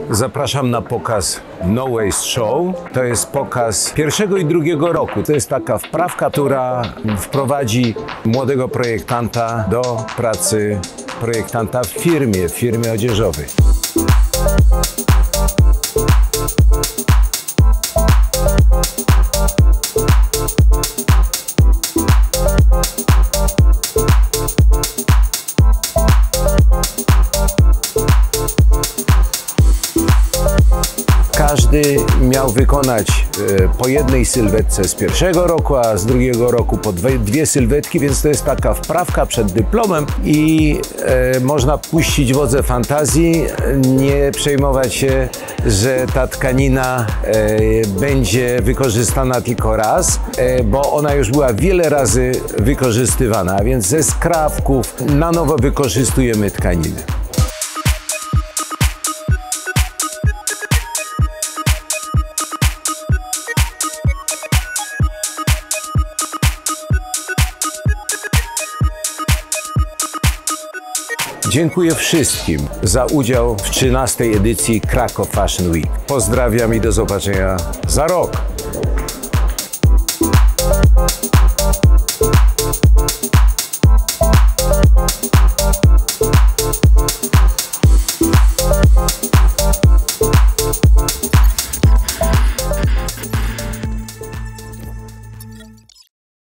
Zapraszam na pokaz No Waste Show. To jest pokaz pierwszego i drugiego roku. To jest taka wprawka, która wprowadzi młodego projektanta do pracy projektanta w firmie odzieżowej. Każdy miał wykonać po jednej sylwetce z pierwszego roku, a z drugiego roku po dwie sylwetki, więc to jest taka wprawka przed dyplomem i można puścić wodze fantazji, nie przejmować się, że ta tkanina będzie wykorzystana tylko raz, bo ona już była wiele razy wykorzystywana, a więc ze skrawków na nowo wykorzystujemy tkaniny. Dziękuję wszystkim za udział w 13. edycji Kraków Fashion Week. Pozdrawiam i do zobaczenia za rok.